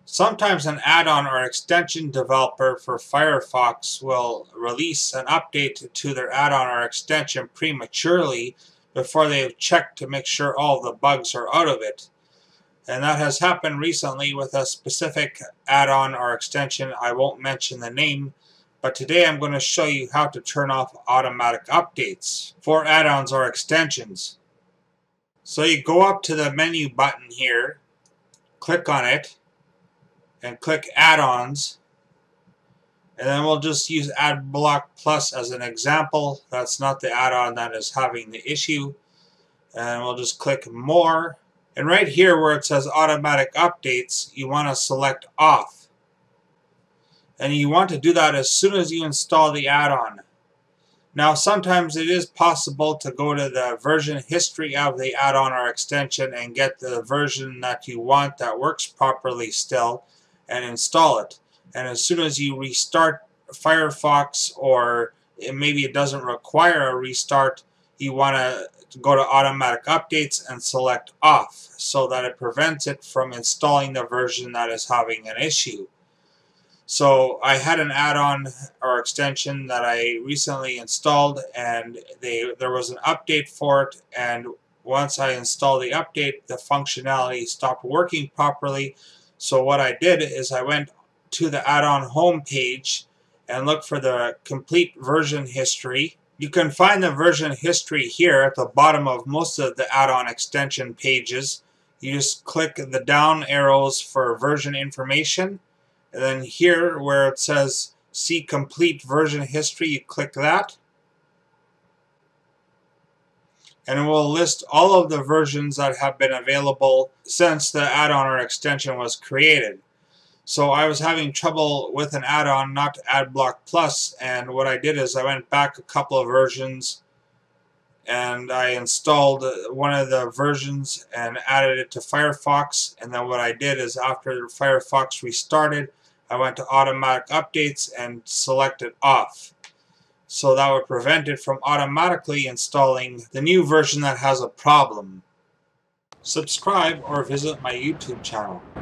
Sometimes an add-on or extension developer for Firefox will release an update to their add-on or extension prematurely before they've checked to make sure all the bugs are out of it. And that has happened recently with a specific add-on or extension. I won't mention the name, but today I'm going to show you how to turn off automatic updates for add-ons or extensions. So you go up to the menu button here, click on it, and click Add-ons, and then we'll just use AdBlock Plus as an example. That's not the add-on that is having the issue. And we'll just click More, and right here where it says Automatic Updates, you want to select Off. And you want to do that as soon as you install the add-on. Now sometimes it is possible to go to the version history of the add-on or extension and get the version that you want that works properly still, and install it. And as soon as you restart Firefox, or maybe it doesn't require a restart, you want to go to automatic updates and select off so that it prevents it from installing the version that is having an issue. So I had an add-on or extension that I recently installed, and there was an update for it, and once I installed the update, the functionality stopped working properly. So what I did is I went to the add-on home page and looked for the complete version history. You can find the version history here at the bottom of most of the add-on extension pages. You just click the down arrows for version information, and then here where it says see complete version history, you click that. And it will list all of the versions that have been available since the add-on or extension was created. So I was having trouble with an add-on, not AdBlock Plus, and what I did is I went back a couple of versions and I installed one of the versions and added it to Firefox. And then what I did is after Firefox restarted, I went to automatic updates and selected off. So that would prevent it from automatically installing the new version that has a problem. Subscribe or visit my YouTube channel.